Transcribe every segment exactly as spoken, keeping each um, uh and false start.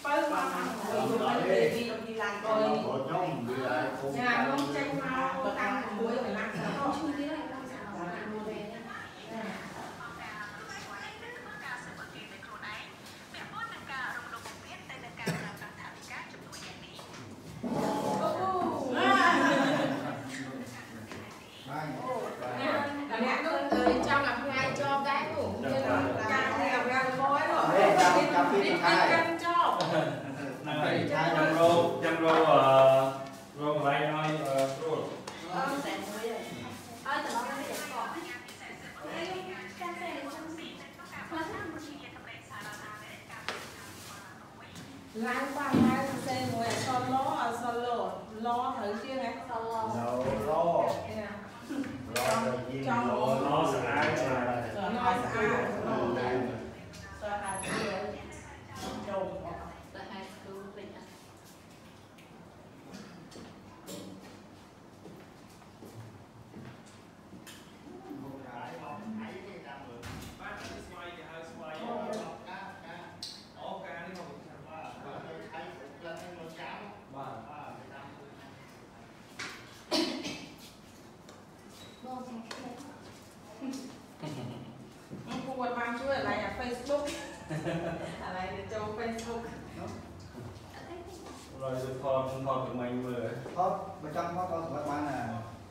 bớt qua rồi đi đi đi làm rồi nhà không tranh mau tăng cuối phải làm sao không chứ đấy mẹ cứ tới trong làm hai cho cái cũng như là càng nhiều càng khói rồi biết cân cho trăm rô trăm rô rô lại nói rô lái qua hai xe ngồi son ló son lò lo thử chưa nghe son lò lo trong nó sẽ ai nó sẽ ai so hai cái trồng so hai thứ vậy không quan mang chú lại là Facebook lại để cho Facebook rồi được thon thon được mình vừa thon bên trong có con các bạn nè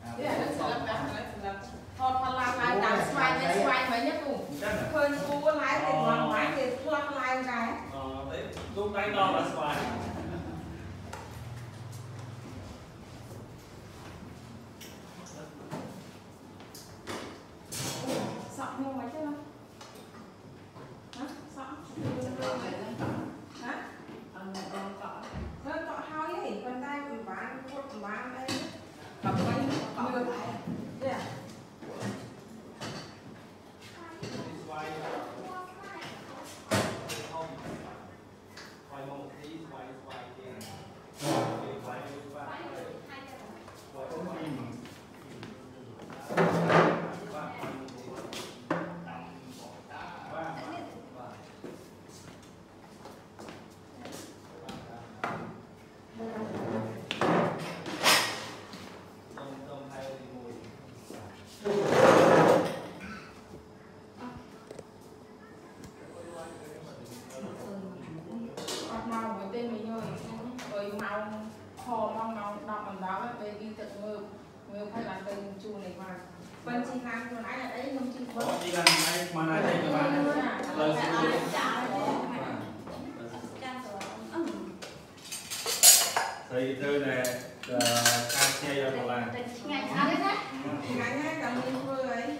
thon thon làm lại làm xoay mấy xoay mấy nhất cùng khơi cu có lái thì ngoan ngoái thì thoát lại cái đấy lúc đấy đó là xoay sọ không mấy chứ không hả sọ hả con cọ hao ấy con tay con bán con bán đây cầm mấy mưa đây à Vân chị làm cho nãy là đấy không chị Vân. Chị làm nãy mà nãy đây các bạn. Lời xin lỗi. Thì từ này khai xe cho cậu làm. Ngày sáng đấy á. Ngày nay cầm đi vui ấy.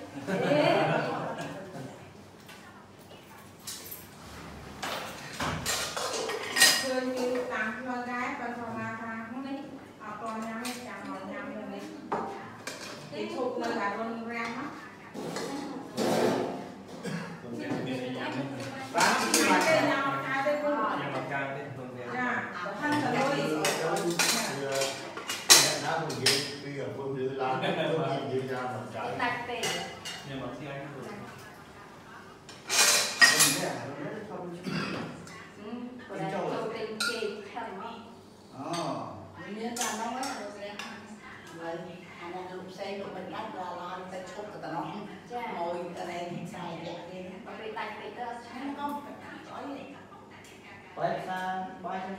Cười như tặng con gái con phòng là thằng không đấy. Ở con nhau chẳng còn nhau rồi đấy. Thì thuộc nơi là con ram á. Bán cái này nhau hai bên con hỏi. nhưng mà cao thế không thế. Dạ, thân là đôi. Nó cũng vậy, bây giờ phương dự làm phương dự ra mà chạy. Đặt tiền. Nhưng mà khi anh không Còn là châu tinh chê thần đi. Ờ. Nên là nó mới là xe. Vậy, anh đang lúc xe của mình đắt là lo tay chốt cái nó. Ngồi ở đây thì xài đẹp đi. Bởi vì tay tí tớ Không không, chói đi. Bay xa, bay xa.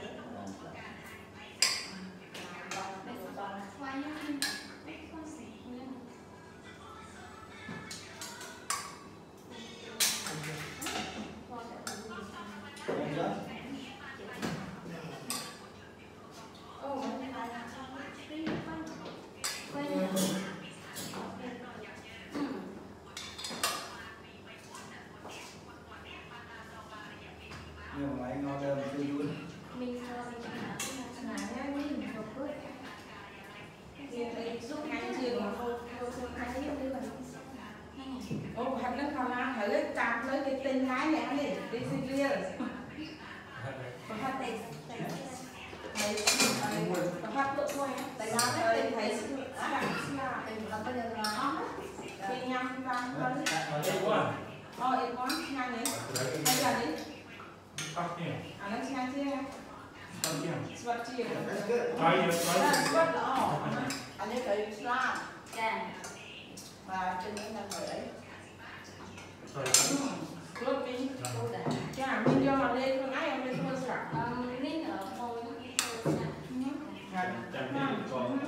Nhưng mà anh ngon đơn chưa vui. mình là ngay mình học bước thì thấy giúp anh trường mà cô cô cô anh ấy như vậy ô hạt nước khoai lang phải lấy chặt lấy cái tên lái này đi đi xin lia có hạt đây thấy có hạt lụa thôi tại đó thấy thấy Là bây giờ là nó thì nhâm ra Em quá. ờ em quá ngay đấy bây giờ đi Sắp nhỉ? À nó chăng chưa? Sắp nhỉ? Sắp chưa? Try it, try it. Sắp đó. Anh ấy phải Islam Dạ. mà trên những năm người ấy. Sorry. Good đi. Cô đã. Chà, mình cho mà lên con ái em lên thôi sẵn. Um, Nên ở môi nó bị sôi ra. Chẳng biết còn.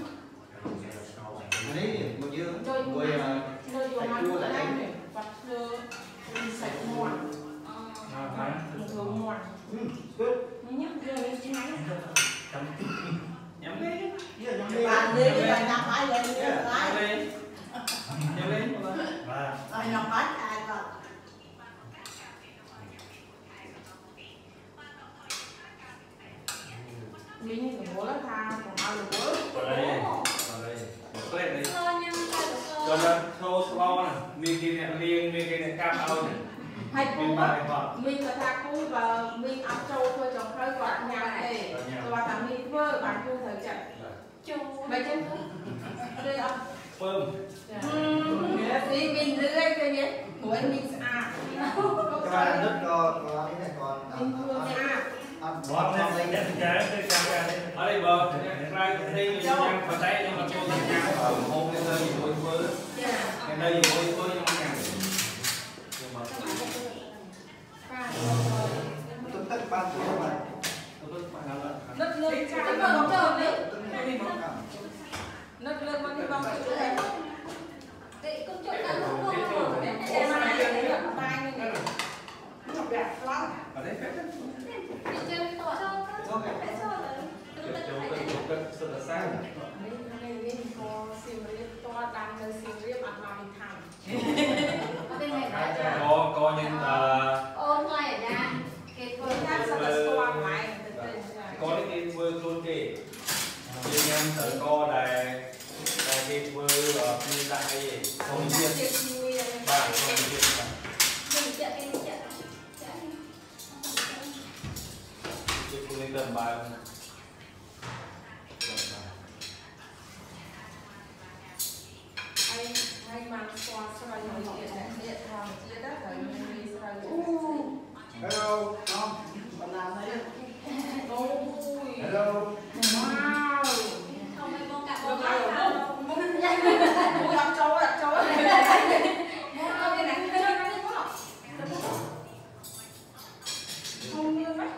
Đấy, một dương. Đôi Rồi dùng à, đôi dùng phải ăn chua của lại em anh. này. Vặt thơ. Sạch ngoan. À, hả? Thơ ngoan. Ừ, good. Nhá, đưa lên chứ máy. Chấm. Nhắm đi. Giờ nhắm đi. Bạn đi là nhắm ai lên đi Yeah. Nhắm lại. lên. Nhắm lên. Và. Rồi nhắm mắt ai vào. Mình như cái bố là tha, còn ao là bố. Vào đây. Vào đây. Một lên đi. Sôi nha, sôi được sôi. Cho nó thô slow nè. Mình kia nè liêng, mình kia nè cam ao nè. Hay Mình cú ba á. này vào. Mình có tha cú và mình áp trâu thôi trong khơi quạt nhà này. Và ta mình vơ bản cú thời chạy. Chú. Mấy chân đây không? Phơm. Đi mình đưa cái nhé. Của anh mình à. Các bạn rất cho có cái này còn Mình vừa à. Bọt lên đây cái cái cái cái ở đây bờ ra đây mình nhang vào tay nhưng mà cho nó nhang vào hôn cái nơi gì vui vui cái nơi gì vui vui nhưng mà nhang nhưng mà tôi tất ba tuổi các bạn. tôi tôi phải làm lại Nước nước cha cái bông trời đấy. Nước nước con đi bông chỗ này. Vậy con chuột đã không không không. Em mà này đấy là ba như này. Nó đẹp lắm. ở đây phép Đi chơi với tôi. Ok. Phải sôi rồi. chỗ chỗ cái chỗ cái sự là sao Mình mình mình có xiêm riếp to đăng lên xiêm riếp ăn mà mình thẳng. Ở bên này đã chưa? có có những Ôn lại ở nhà. Cái Với các sao là xoa lại từ từ. có những cái vừa luôn kì thì em thử co đài đài cái vừa ở như tại gì không biết bạn không biết Đừng chạy cái chạy. cái phương lên tầm bài Hay hay mang xoa xoa những cái này điện thoại chia đất rồi mình đi xoa những Hello, Tom. Bạn làm thấy Ôi. Hello. Wow. Không hay con cả Được con rồi, mắt không? Ôi, đọc cháu ơi, cháu ơi. Không cái này chơi nó đi không? Không như mấy.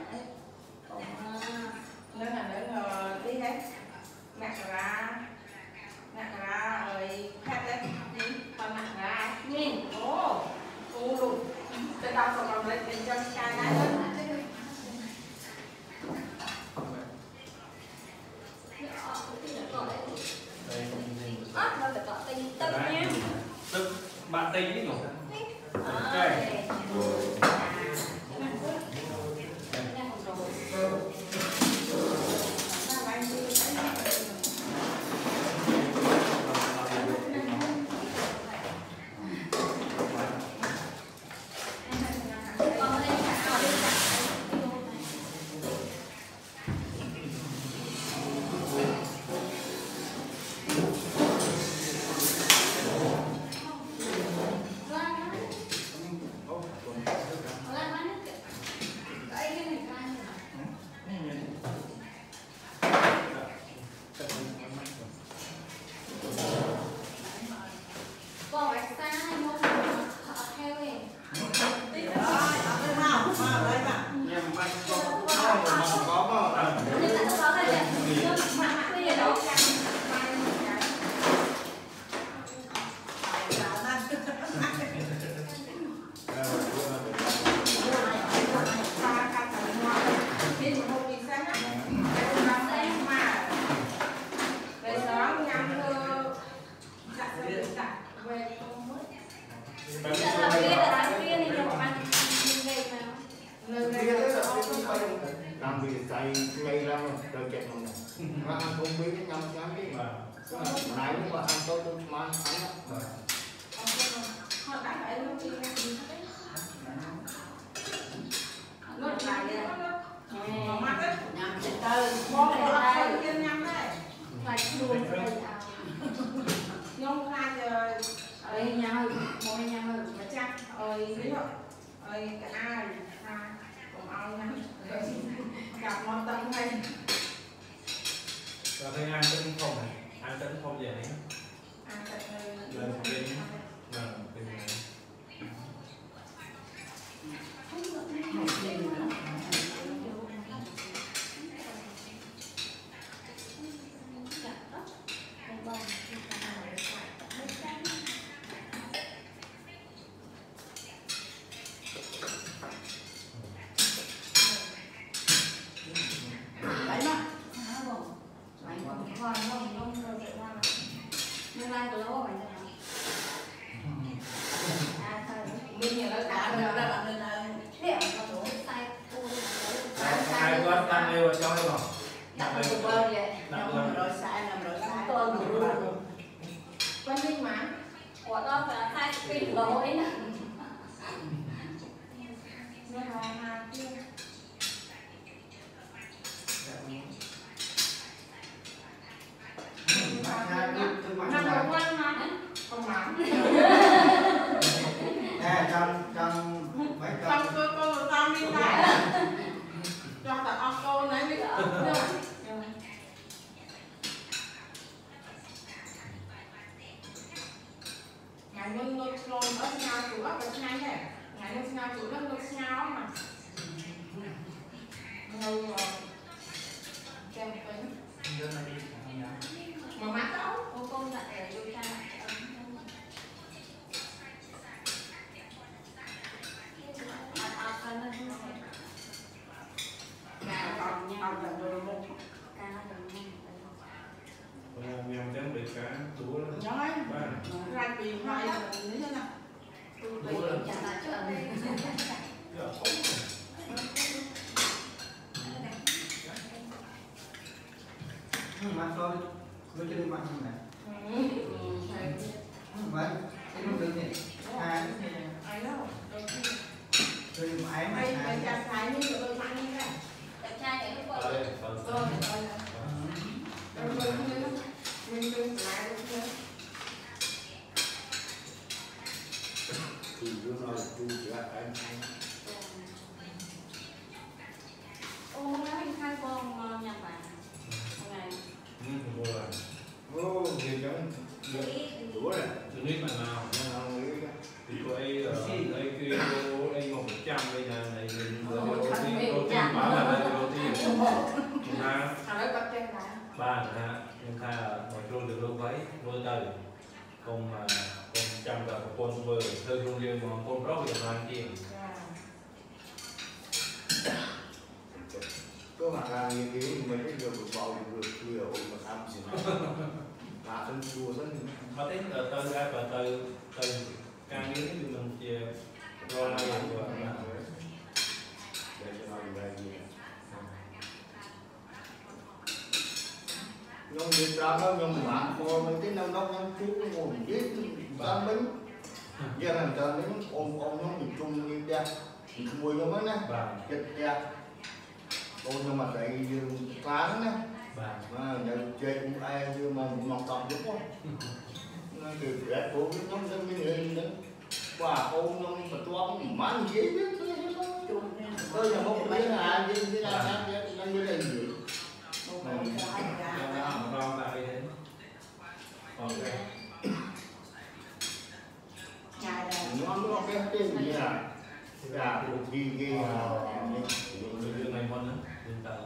Nên là nó đi hết. Nặng ra. Nặng ra rồi hết đấy. Còn nặng ra. Nhìn. Ồ. Ồ đủ. Tôi đọc xong rồi lên cho cái này hơn. Ớt nó phải có tinh tâm nha. tức bạn tinh ấy nhỉ làm việc tại ngày ra rồi trời chẹt rồi mà ăn không biết cái nhâm nhắm cái nãy lúc mà ăn tôi tôi mà ăn ăn Họ đã phải lúc đi ra đi hết. Lúc lại đi đó. Mắt ấy. nhắm trên tơ. Bó này là phải kiên nhắm đấy. Phải chuồn phải ảo. Nhông hai giờ Ở nhà hơn, mỗi nhà hơn. mà chắc ơi ví dụ ơi cái ai ha cũng ao nha. thấy ăn tính không này, ăn tính không vậy này. Ăn tận Lên trên, nè, bên này. mình nhà nó cả rồi đó bạn nên Hai con ăn đây vào cho hay không? Đặt một bơ vậy, nằm rồi sai, nằm rồi sai. con linh mà Ủa đó phải là hai pin lỗi nè. nó là hà kia năm đầu quan mà không mà nè trong trong mấy trong con cô cô tao đi lại cho cả ông cô này đi ngày luôn luôn luôn ở nhà chủ ấp ở nhà này ngày luôn nhà chủ luôn luôn nhà mà ngồi xem tính mà mắt đâu Ô con lại ở vô cha. nhà còn nhau là đồ một Nhằm tránh bị cá đũa đó. nói Ba. ra tiền hai là như thế nào Đũa lên. mắt thôi với cái mắt này vậy cái nó được nhỉ hai ai đâu tôi mãi mà ai hai ai cha sai như tôi ăn như thế Đẹp trai cái cái Ở con. đây, phần tôi tôi tôi tôi mình mình lại được thì đứa nó tu chỉ là anh Ô nó hình hai con nhà bạn. Ngày. Ừ, vô là. ô gì giống đũa này Đừng biết bạn nào. nó nghĩ Thì cô ấy ở đây kia cô ấy một trăm đây là này mình vừa Ồ, đầu thật tiên mềm đầu tiên chặt. bán là đây đầu tiên chúng ta thằng ấy bắt chân lại ba ha chúng ta một luôn được luôn váy luôn đời cùng mà cùng trăm cả một con vừa hơi luôn riêng mà con rót được làm gì có mặt là như thế mình cái được bầu được nhiều mà tham gì cả thân chua thân có tính từ từ ra và từ từ càng yếu thì mình chia rồi là vừa để cho nó về gì nhưng đi ra nó nhưng mà coi mấy cái nó nó nó chú ngồi biết ta bánh giờ làm ta bánh ôm ôm nó bị chung đi ra mùi nó mới nè và chết ra ôi nhưng mà tại cán nè và mà giờ chơi cũng ai như mà mọc tầm đúng không nó từ đẹp của cái nhóm dân minh hình đó quả ôm nó mà to mán gì đấy tôi là một cái là gì cái là nó như là gì nó ron lại thế còn đây nó nó cái tên gì à là một gì kia người đưa này con nữa lên tàu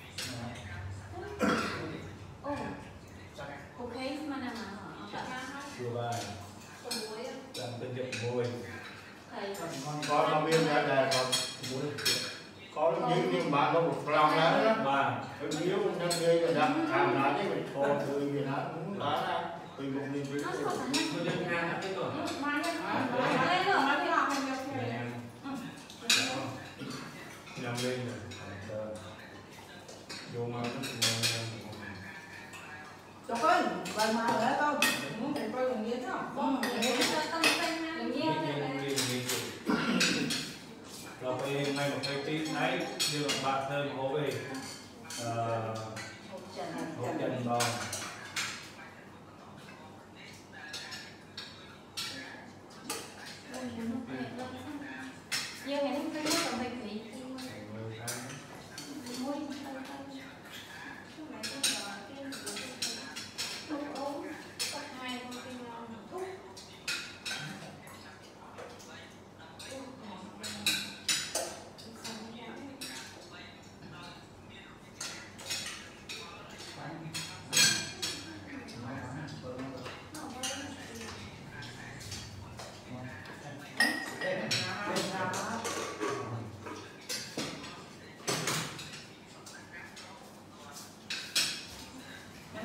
Ô. Ok mà nào mà. chưa ba Con muối. làm bên nhập môi Thầy. có nó biết ra đây còn muối có nó biết nhưng mà nó một lòng đó đó ba cái yếu nó ghê rồi đó làm lại cái mình thô từ gì đó muốn lá ra từ một niềm vui Nó không phải tôi lên ngang hết rồi mai lên mai lên mai đi học mình được nhầm lên rồi vô mà Trời ơi, lần mà ở đó không? Muốn thầy coi còn nhiên không? Con tâm xanh ha. Đừng nhiên rồi phải ngay một cái tí đấy như là bạn thơm hố về hố chân bò Giờ ngày hôm nay nó còn bệnh gì? Môi.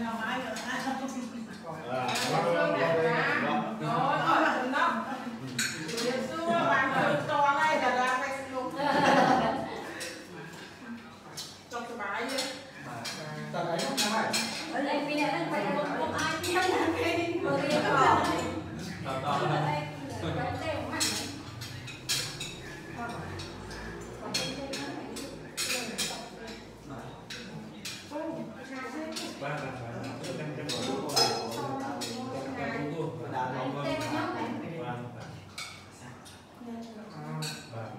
nào mai rồi à Ôi, ôi, nó. Điệp xưa, bạn ơi, to này là ra phải luôn. Trong cái bài vậy. Ta thấy không phải. Ở đây vì là phải không không ai biết là cái vừa đi vào. Đó đó. Cái tên của bạn ấy. Ba là phải cái cái cái đồ của cái của đàn lòng vâng. Vâng. Vâng.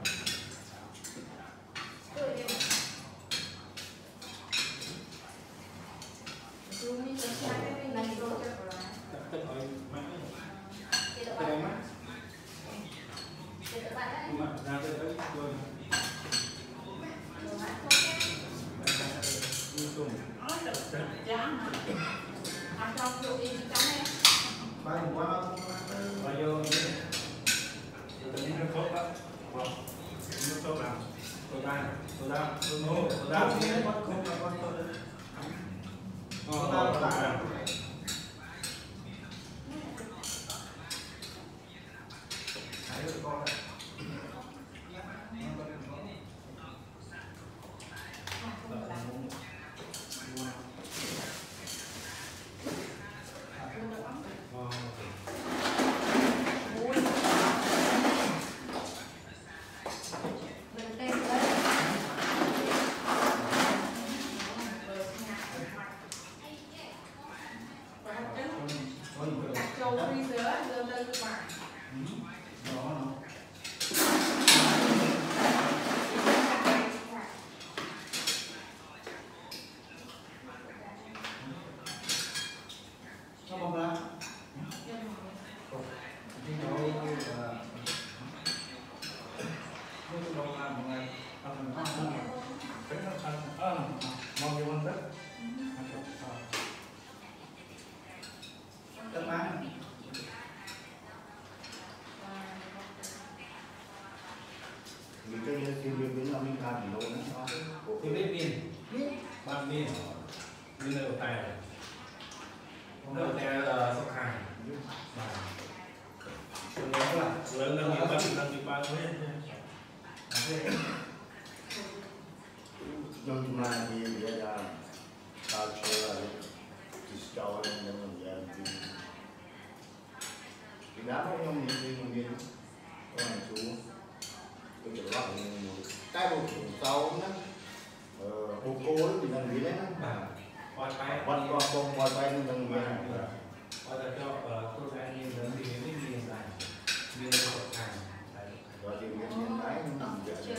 Tất ở mắt. Cái đây mắt. Mà ra tới tới rồi. Ăn trong rượu đi chị cắn em. ba hôm qua Bao nhiêu thế? Tự nhiên nó khóc đó. Vâng. Nó khóc nào? Tôi ba, tôi ba, tôi ngô, tôi ba. Không nghe con không là con tôi. Ờ, tôi ba. Hãy được con này. Đặt châu đi giữa, đưa lên các bạn. sao không ra đi đâu là không đâu làm một ngày ăn ăn cái nó ăn ăn mong nhiều ăn đất đất ăn mình chơi như team biên biến là mình làm gì đâu nữa Tôi biết biên. Ban biên. Biên ở tài này. Ở tài là sọc hàng. Tôi nhớ là lớn lên những bạn đang bị bao thế. nhưng chúng ta thì bây giờ tao chơi là discover nên mình giờ thì thì đã có những người mình biết có một chú tôi chỉ nói là cái bộ chủ sau đó bộ cô ấy thì đang nghĩ đấy Bà. Qua tay. vẫn qua con qua tay nhưng đang nghĩ này Qua tay cho tôi sẽ nhìn đến thì mới nhìn lại. Biên ở sọc hàng. rồi thì mình hiện tại mình giờ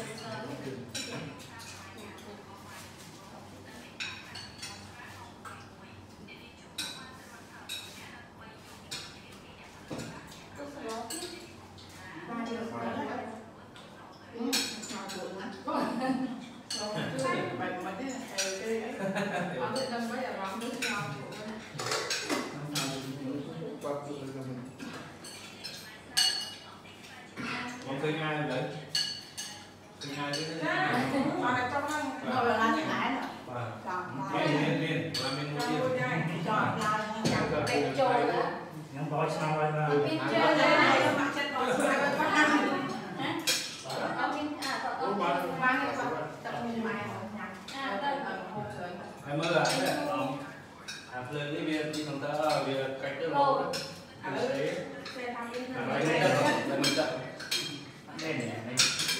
Không thấy ngay rồi đấy. Thấy ngay cái thế này. Mà là trong nó rồi là ăn cái nữa Và chọn biên biên biên là biên một biên. chọn là chọn Bên trồi đó. Những gói sao rồi mà Bên chơi trồi này này đó. mặt chân còn sai bên bắt ăn. Ở bên à có ở bên Ba cái bạn tập mình mày à đây. Ai mơ à? À, lên cái biên đi thằng ta ở việc cách cái lô. Mình sẽ xe thăm đi. làm cái này là mình chậm. đây này này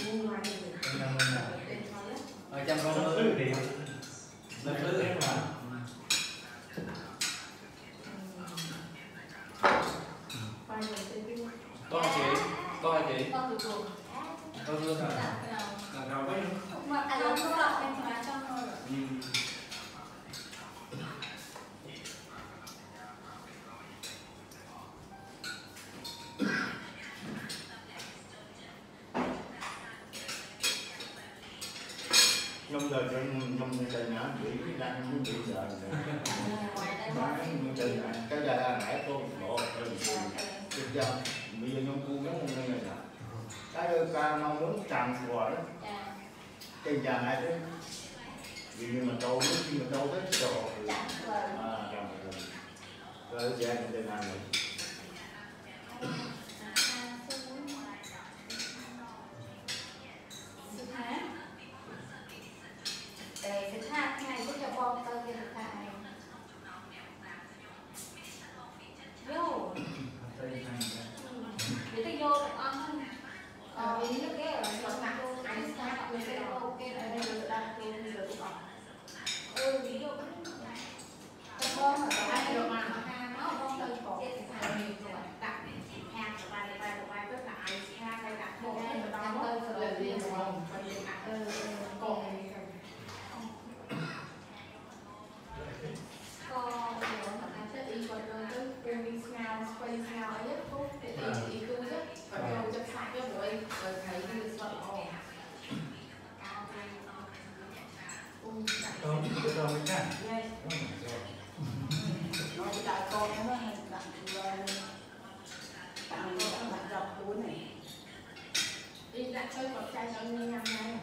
Ở trong con mơ thì lên lưới em mà. Có hả chị? Có hả chị? Con từ từ. Có lưới hả? Là cao mấy? Mà à nó không đọc em phải cho thôi rồi. Ừ. nhom giờ cho nhom chơi nhá bị đang muốn bị giờ chơi cái giờ là nãy tôi bỏ rồi bây giờ bây giờ nhom cu muốn như này nè cái ca mong muốn tràn của đó Dạ. cái giờ này đấy vì nhưng mà trâu nó khi mà trâu tới chỗ chặt rồi à chặt rồi rồi chị em đây này Để cái thác này cũng cho bom tơ cái thác này. Vô. Để tôi vô ăn không? Ờ, vì nó cái ở chỗ nào anh sát với cái đồ cái ở đây rồi đặt tôi rồi tôi bỏ. Ừ, ví dụ cái bom ở đây ai được mà nó bom tơ bỏ cái thằng nhiều rồi đặt hang của ba ba ba rất là ai hang đây đặt bom tơ tơ rồi liền không? Ừ, còn có điều mà anh sẽ đi qua đường tới Queen Snow, Space Snow ấy nhất phút để đi đi cư nhất và đâu chấp sạc cái buổi rồi thấy như sợ ồ Không, cái đó mới chắc. nói với đại con nó là đặt tặng nó đặt dọc túi này đi đặt chơi một chai cho như năm nay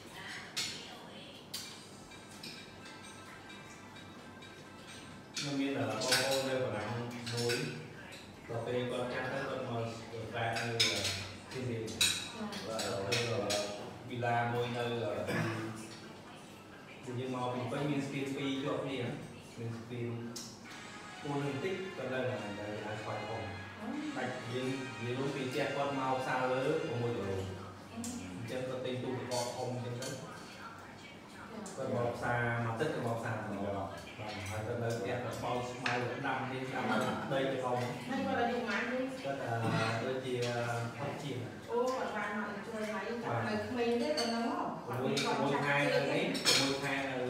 nó nghĩa là con ô đây còn làm núi cà phê con trang tới con mà ra nơi là thiên địa và là villa ngôi nơi là nhưng mà mình có miền skin phi cho phi á miền skin Olympic còn đây là là khoai hồng bạch dưới dưới lúc phi che con màu xa lớn của môi trường chân có tên tu có ông chân đó con bọc xa mà tất cả bọc xa rồi và từ đây kẹt là bao mai cũng năm đi năm đây cái phòng hay gọi là dùng máy đi rất là tôi chia phát triển ô và bạn mà chơi máy cả người mình đấy còn nó không mùi mùi hai là ấy mùi hai là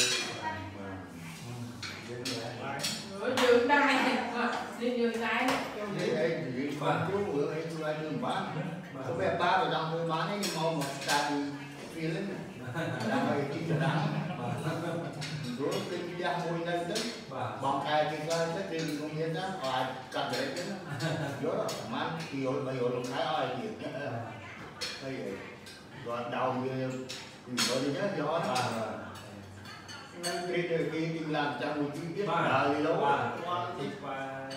dường đai đi dường đai đây đây thì con chú vừa ấy tôi ai đường bán có bé ba rồi đang mua bán ấy nhưng mà mà ta đi phi lên đang ở trên chỗ đắng rồi tinh ra môi lên đấy bằng cái cái cái cái tiền công nhân đó ai cắt đấy chứ nhớ rồi mà khi hồi bây giờ lúc thái ai thì đây rồi đầu như rồi đi nhớ gió đó nên khi khi đi làm trong một chi tiết đời lâu qua thì qua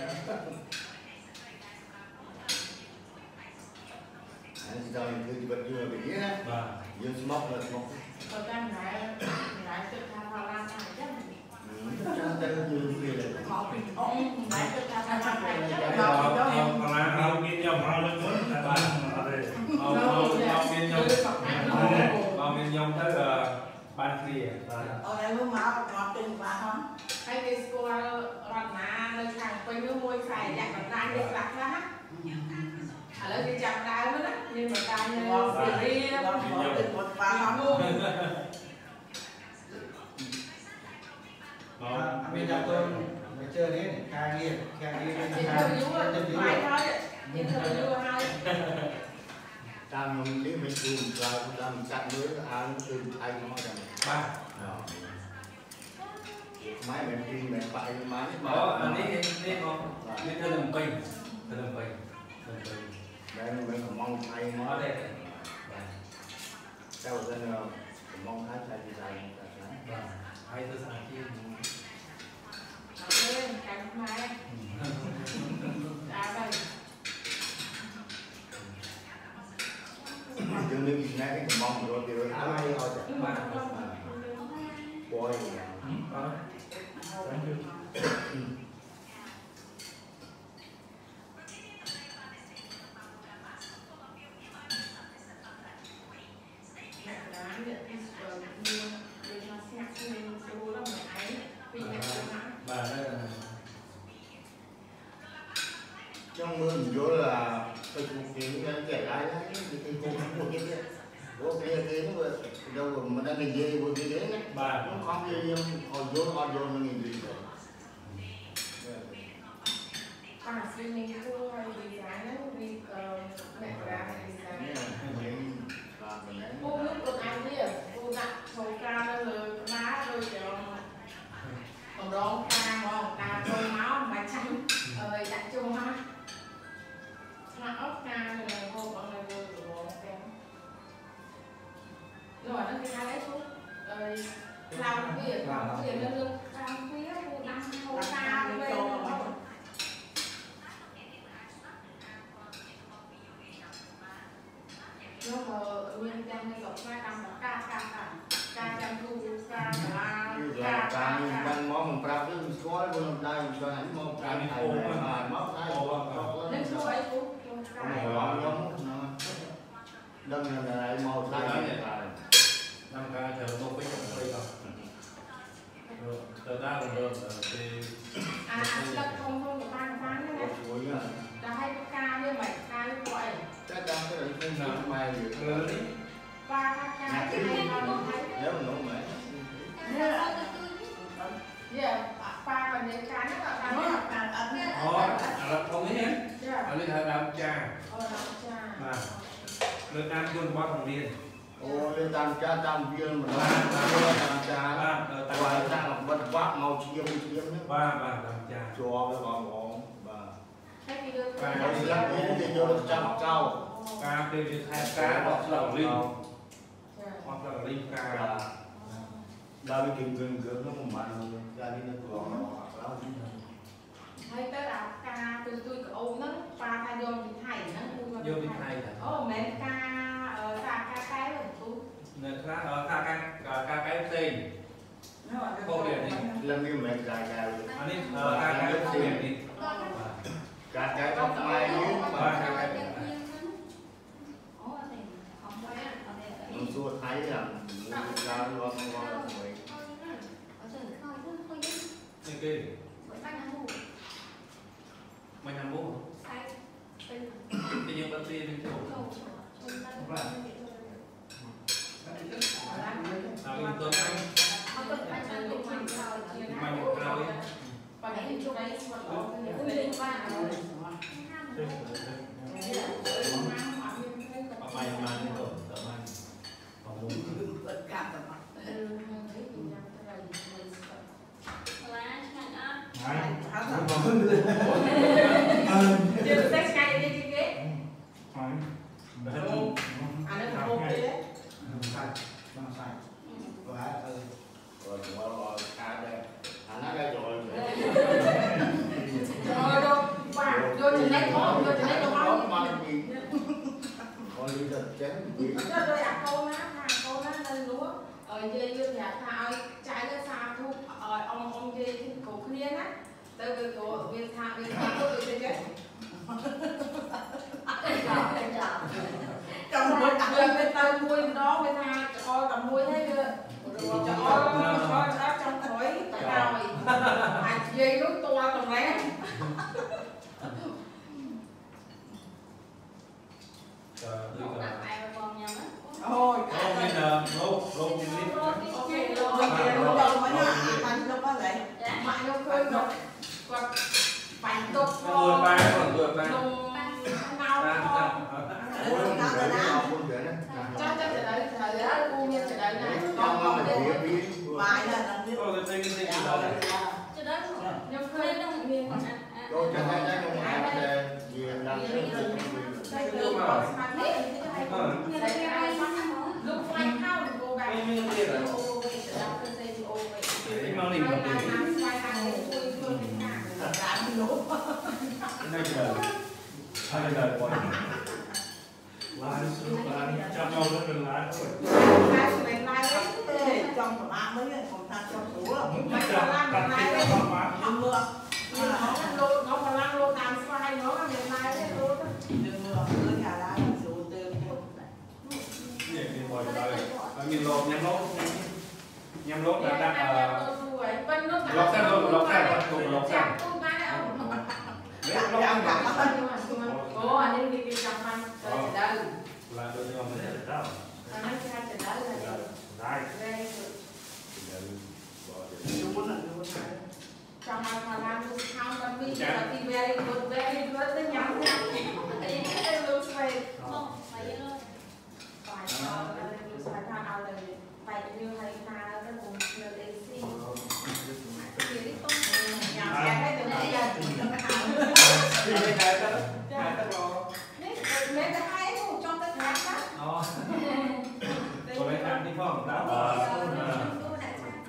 rồi thì vật vừa bị nhé dương smoke là smoke ở trong này lại tự tham hoa lan này chứ trong đây như kia là họ bị ông lại tự tham hoa lan này chứ Còn là không kiên nhẫn vào lên muốn là bạn ở đây. ông ông ông miền nhông ông miền nhông tới là ban kia ở đây mới máu ngọt tình quá không hay cái school rắn má nơi thằng quanh nước môi xài dạng bằng đai được đặt ra ở đây cái chạm đai nữa đấy nhưng mà đai như đi ngọt tình một quá không bây giờ tôi mới chơi đấy khai đi khai đi chỉ thôi dú rồi phải thôi chỉ thôi dú thôi đang đi mình dùng rồi làm chặt mới ăn từ anh nó rằng ba máy mình đi mình phải máy đó anh đi đi con đi theo đường bình theo đường bình đường bình đây mình còn mong thay nó ở đây theo dân mong thái thay thì thay hay tôi sang kia lên cánh máy đá đây nhưng nếu như này thì mong rồi thì rồi ai rồi ba boy trong mưa mình vô là tôi cũng tiếng kể lại đấy cái cô không một cái kia có kia kia nó đâu mà đang nhìn dê vừa kia đấy ba nó không gì hồi vô hồi vô nó nhìn gì rồi à xin mình cô hay đi giá nó đi mẹ ra đi giá cô nước con ăn đi à cô đặt sầu ca rồi má rồi kiểu còn đó ca mà ca thôi máu mà chanh rồi đặt chung ha mà ốc ca rồi cô bọn này rồi rồi nó cái hai đấy xuống rồi làm việc làm việc lên lưng làm phía của năm không ca lên nhưng mà nguyên trang này gặp hai trăm là ca ca cả ca trăm thu ca là ca ca đang món mình prap cái gói của mình đây cho ảnh món prap thầy mà món đây nên số ấy cũng không có giống đâm là lại màu thay năm ca chờ một cái trong đây không từ đó rồi thì à là không không được ban ban nữa nè là hai cái ca như vậy ca như vậy chắc chắn cái đấy không làm mày ba ca ca hai con thấy nếu mà nó mày yeah ba còn những cái nó là nó ca là Ồ, là không ấy nhé. Ở đây là đám trà. Mà được ăn luôn qua phòng viên. Ồ, lên tam cha tam viên mà nó tam cha ngoài ra là vật vác màu chiêm chiêm nữa Ba ba đám trà. cho với bà bóng bà Ba nó lắc đến thì vô được trăm cao ca kêu như hai cá hoặc là linh hoặc là linh ca. Đã bị kìm gần gần nó không mạnh ra đi nó còn nó hoặc là hay tới là ca từ tôi cái ôm nó ba ca vô bị thầy nó Vô bị thầy hả? ồ mẹ ca ở ca ca cái rồi tôi Nên khác ở ca ca ca cái tên. Câu điểm đi. lần như mẹ dài dài Anh đi ca cái tên đi. cả cái tóc mai dưới Ba ca cái. mình xua thấy là ra luôn ngon vậy Cái kia. Mày nằm bố hả? Cái dương bác tiên lên chỗ. Không phải. À, mình tuần anh. Mày một cao đi. và cái chỗ đấy Mày mà đi rồi, tớ mày. Còn muốn vật cảm tầm mặt chưa sách cây đi chứ ghế Phải. à nó không ok đấy Sai, nó sai. Quá ừ. rồi chúng nó khá đây anh nói đây rồi rồi đâu và vô trên đấy có vô trên đấy có có mà gì con đi thật chén gì cho tôi đặt câu á thằng câu á lên lúa ở dây vô nhà thao trái cái xa thu ở ông ông dây cổ kia á tới với cổ viên thao viên thao có được chưa trong một rồi bên tao mui đó bên thao coi tầm mui thấy chưa rồi coi đó trong thổi rồi à dây lúc to còn lé Ôi, Rô bây giờ, rô, rô đi đi. ok rồi đâu đâu mới là anh đâu có vậy mạnh nó khơi rồi còn bánh tục Nó vừa ba, còn vừa ba. nung nào Ba, thôi ôi mình thấy cái nào cũng vậy cho cho trở lại thời đó u như trở lại này trong còn mà còn mình cái biết biết mai là làm việc Ôi, cái gì cái gì đó này. nhưng khơi nó miền rồi cho nên cái trong hai cái gì đang cái gì đây được rồi lúc quay thao thì cô gái Cái gì cái gì rồi. ô vậy trở lại cái dây ô vậy Cái mang đi một tí. làm lúa Cái này giờ. Hai giờ quá. Lái xuống lái cho nhau nó đừng lái thôi. Ê, trong của bạn mới còn thằng trong số là Đặt cái cho con má. đừng mưa nó còn lăn lô tàm xoay nó là miền Nam đấy luôn đừng mưa cứ nhà lá số từ Vậy thì hồi đời. Ở nhìn lột nhắm lốt. Nhắm lốt là đang ở lột sang lột lột sang lột lột sang. Đấy, lột sang lột. Ồ, anh đi đi trong anh tới đây. Là tôi cho mình Để đâu. Anh nói ra tới đây là Đây. đây. lúa là lúa Trong anh mà làm lúc không còn đi là đi về đi về đi về tới nhắm nhắm. Đi cái lúc về. Phải cho lúc phải thao ao là phải như hay ta cái cùng là để xin. Nhắm cái cái từ đây là Thì cái này đó. Hai tấc lo. mấy cái hai cũng trong cái khác đó. Đó. Có lấy ăn đi không? Đã.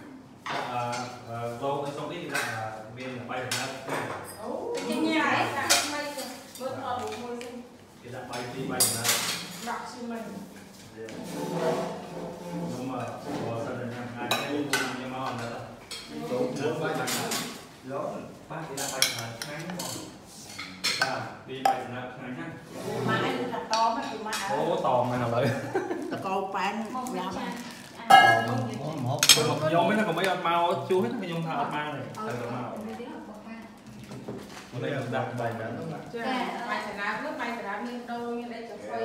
ba thì là bài là sáng à đi bài là sáng nhá mà anh là to mà thì mà ô to mà nào lấy to bán giá mà một rồi một nhóm mấy nó còn mấy con mau chú hết cái nhóm thao con mau này thao con mau đây là đặt bài đó đúng không Dạ, bài phải làm nước bài phải làm như đâu như đây cho quay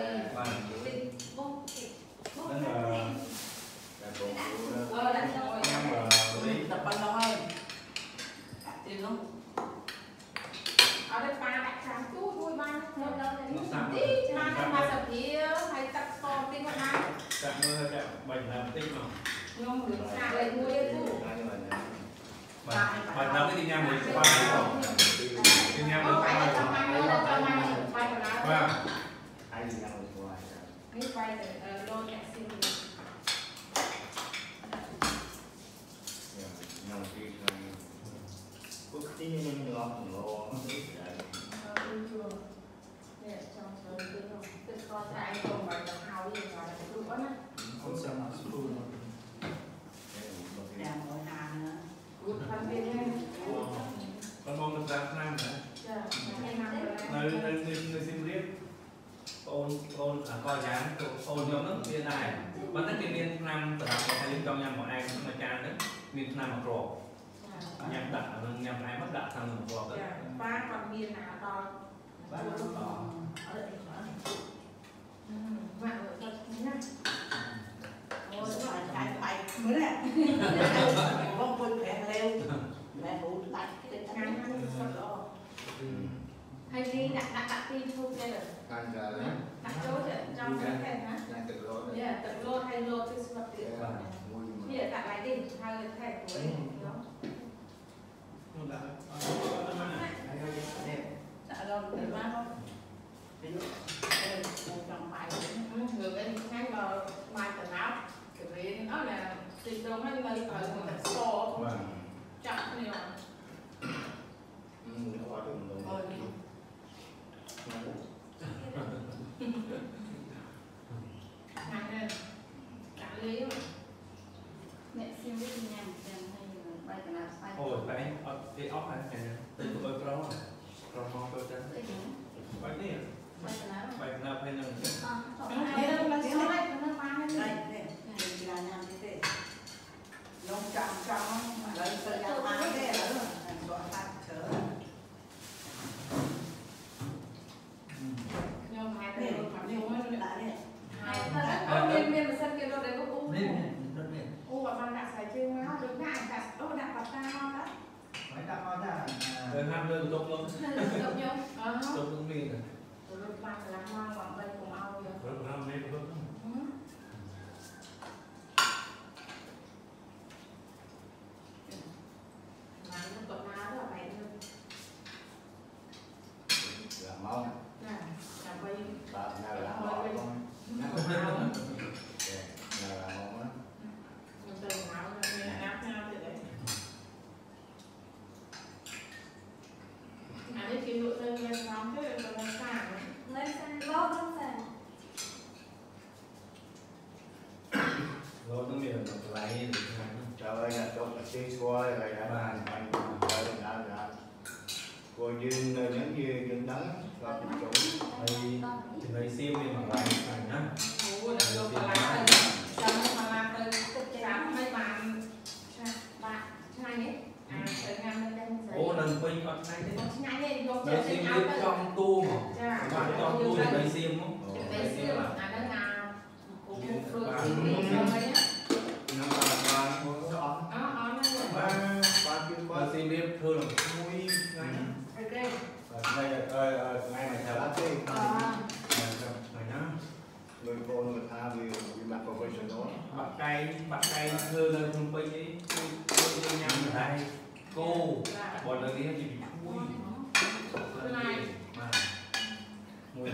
nên là ờ đặt rồi em là đi tập ban đâu ơi tiền không ở đây ba đặt sáng chú vui ba đâu đâu nó sao tí ba năm ba sập thì hay tập to tinh hoạt ăn chạm mưa chạm bệnh làm tinh mà nhưng mà xa lại mua đấy chú bệnh làm cái đi nha mình qua đi nha mình phải là qua trong mai nữa là trong mai nữa bay vào lá qua ai đi ra ngoài cái bay để đôi nhẹ xin nhầm đi quốc tế nhưng nó nó để trong số cái rồi tự coi cho anh không phải là hào đi ngoài là tự có nè con xem là school làm ở hàng nữa good phân biệt lên con mong được ra năm nữa dạ hai năm rồi nơi nơi nơi nơi xin biết ôn ôn à coi dáng ôn nhóm nước bên này vẫn tất nhiên miền nam từ đầu hay liên trong nhằm một ai cũng mà cha đấy miền nam một rổ nhằm đặt nhằm ai mất đặt thằng một rổ dạ ba còn miền nào to ba nó to ở đây mạng ở đây nhá ôi phải phải phải mới nè không quên phải leo mẹ phụ đặt cái ngắn ngắn ngắn sắp đó hay đi đặt đặt đặt tin thôi đây là ăn giờ đấy đặt chỗ để trong cái thẻ hả đang tự lối đấy dạ tự lô hay lô thì sắp tiền bây giờ đặt lại đi hai cái thẻ của ấy đó đã đâu để má không ví dụ một trong bài người cái sáng vào mai tận áo cái gì nó là tìm đâu hay mấy ở một cái số chặt này rồi nó quá đường rồi thôi này này cả lý mà mẹ xin biết nhà xem hay là bay cái nào sai ôi phải cái óc này từ tôi pro này pro mong tôi chân phải đi bay cái nào phải là phải nâng đây đâu là số đây nó mang lên đây đây đây là nhằm thế thế nông trạm trong lấy sợi dây má thế là gọi ta chở nhưng hai này tay phải nhiều hơn nữa lại này hai tay bên bên mà sân kia đâu đấy có u rất đẹp u và bằng đặt xài chưa nó đứng lại đặt ô đặt vào ta ngon đó mấy ta nói ra rồi ham lên tốt luôn được nhung ờ tốt luôn miền rồi rồi bằng là ngon bằng bên cùng ao rồi rồi làm mấy cái mà nó còn áo là mẹ luôn là mong nè là bây bạn nào là mong nó còn áo nào là mong á mình từ áo là áo nhau thì đấy à đấy kêu lụa lên lên nóng thế rồi lên sàn lên sang lót lên sang rồi nó miền lại trời ơi là tốt là chơi quay rồi đã bàn anh rồi đã đã cô duyên những gì duyên đắng và cũng chủ đây thì đây siêu miền bằng lại này nhá ủa là lụa mà làm rồi cho nó mà làm rồi làm mấy bạn bạn hai nhé à tới ngàn lên đây ô lần quay con này đấy ngay đây vô đây sim đi trong tu mà dạ bạn trong tu thì đây sim không đây siêu à đó là cũng một Bạn phương tiện gì rồi á nó là ba ngôi đó đó đó nó rồi ba ba kêu ba qua sim đi thương là mũi ngay ok đây là ơi ngay này theo là bác cái này nhá người cô người ta vì vì mặt professional bắt cây bắt cây thương là không quay đi tôi nhau ở đây cô bọn nó đi chỉ bị mũi này mà mũi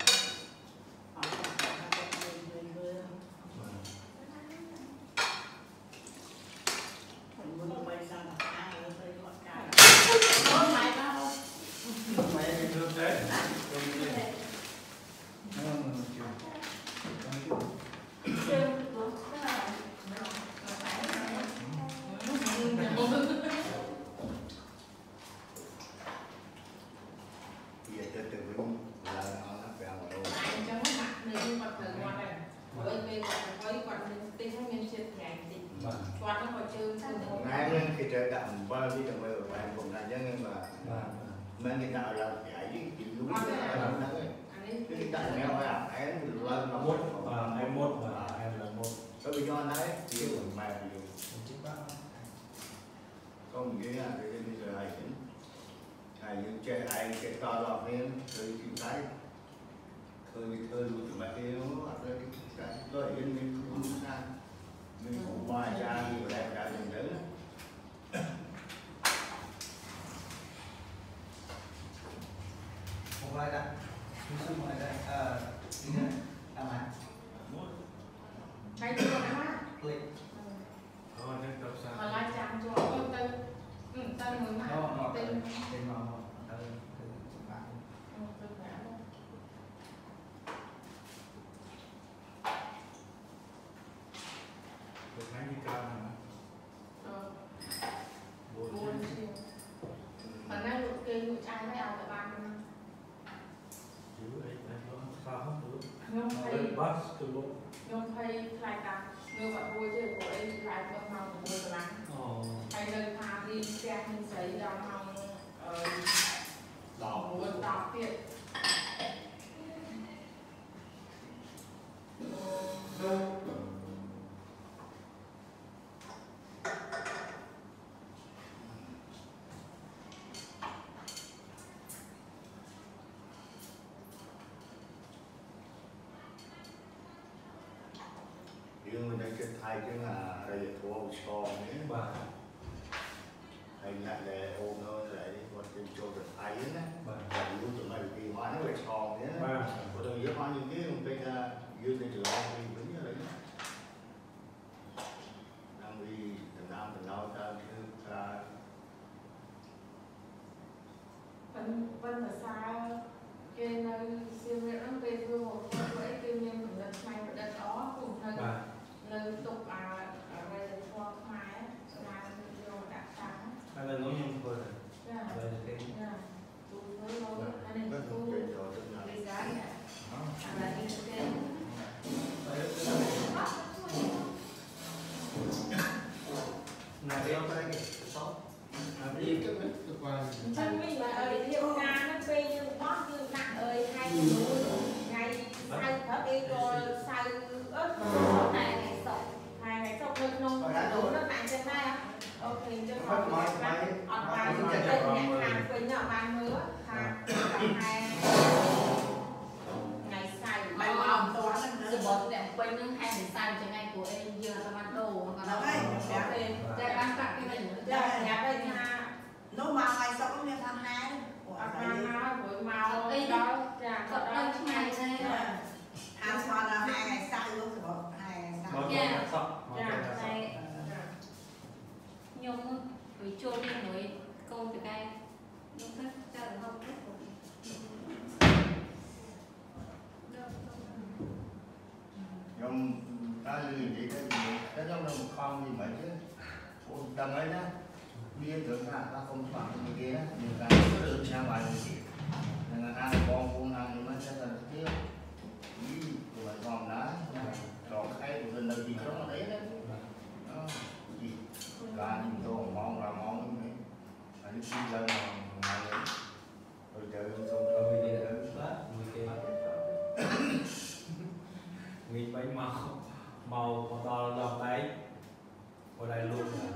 mấy cái nước đấy ai nên khi trời đậm bao nhiêu đồng bào bạn cùng là dân nhưng mà mình thì nào là giải với chịu đúng cái đó đấy cái đặt nghèo à em lên là một em một em là một có bị do đấy thì mà thì không nghĩ là cái bây giờ hay chính hay những chơi ai chơi to đỏ lên rồi chịu cái thôi thôi luôn tụi mày kêu hoặc là cái tôi yên mình không sao mình cũng ngoài ra nhiều đẹp cả mình nữa không ai đã không xung ngoài đây ờ đi nữa làm hả hay chưa má click thôi nên tập sao còn lại chạm cho ông tên ừ, tên người má nó nó tên tên màu tên tên bạn ừ, tên mẹ luôn. được mấy mươi cao mà Ờ, buồn buồn chứ chiều còn nay lụt kia lụt trai mới ăn tại bàn luôn chứ ấy em nó sao không được nhung nó hay lên bus từ lúc nhung hay khai tạc người gọi vui chứ của ấy lại con màu của vui lắm hay nơi pha đi xe mình xảy ra mong đỏ muốn đọc việc nhưng mà đây cái thay cái là đây là thua sò nữa và hay là để ôm nó lại đi còn cái chỗ được thay á và là lúc tụi mày đi hóa nó lại sò nữa và có đâu dễ hóa như thế không biết là dưới đây lo đi đúng như đấy đang đi từ nam từ nào ta cứ ta vẫn vẫn ở xa cái nơi siêu việt nó về vừa một với cái miền của đất này của đất đó cùng thân và nơi tục à ở đây là khoa mai là vô đã sáng hay là nói nhung thôi rồi dạ đây là cái dạ tôi với nó anh em rất tôi là chuyện rồi tức là đi giá nhỉ là đi trên là đeo tay cái số làm đi cái mấy được qua chân mình mà ở địa nga nó phê như bóp như nặng ơi hay ngày sau hết đi rồi sau ớt này ngày sau hai ngày sau được nông đủ nó nặng trên đây ok cho con ở ngoài trên nhà hàng quên nhỏ bàn nữa ha hai ngày sau mày mong tôi Sự bột để quên những hai ngày sau cho ngày của em giờ tao ăn đồ còn đâu đấy ra ban tặng cái này nữa dạ nhà đây ha nó mà ngày sau có miếng than hai ở ban nó buổi màu đó dạ có đó ngày đây tháng sau là hai ngày sau luôn rồi hai ngày sau món Dạ. món sọ món dạ cái sọ đây nhung với chôn đi với câu từ đây nhung thích cho được không thích trong ta lười vậy cái gì cái giống như một con gì vậy chứ tầm ấy đó bia tưởng là ta không bằng cái kia đó nhưng ta có được sao bài gì nên là ăn con con ăn thì nó sẽ là tiếp ý của con đó còn cái của mình là gì đó mà đấy đó đó gì là những đồ ngon là ngon lắm đấy là những cái dân mà rồi chơi không không người không kia đi đó người kia người bánh màu màu còn to đòn đấy ở đây luôn là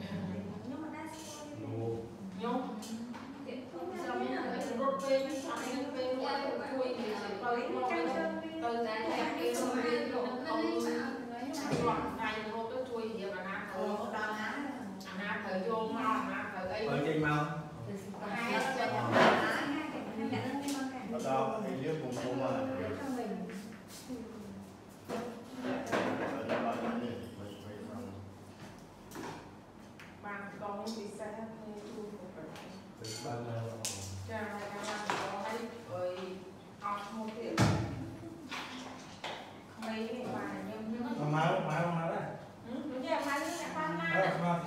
luôn nhung xong rồi cái rốt về nó xong rồi về nó ăn cùi thì sẽ tới nó tới cái cái cái xong rồi nó không chọn này nó tới cùi thì là na ồ thôi đau há na thời vô mau na thời ấy ở trên màu hai cho ở đâu thì liếc cùng cùng mà ở đây bao nhiêu này mình mình bằng bàn con bị xe thì chui một cái từ ban đầu cha này là có ấy rồi học một tiếng mấy bài nhưng nhưng máu máu máu đấy ừ đúng rồi hai đứa mẹ con đó na mà